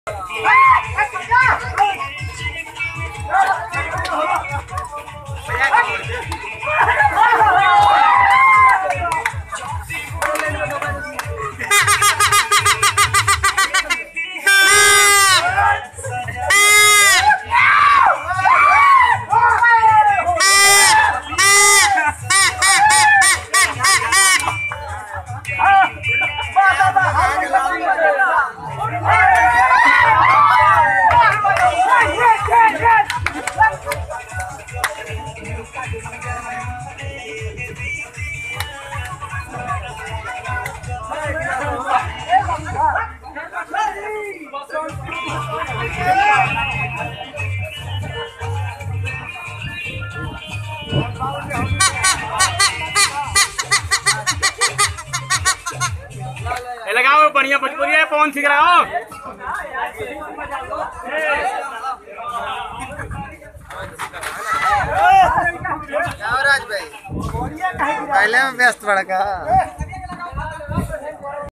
लगाओ बढ़िया भोजपुरी है, कौन सीख रहा हो? राज भाई पहले में व्यस्त बड़ा का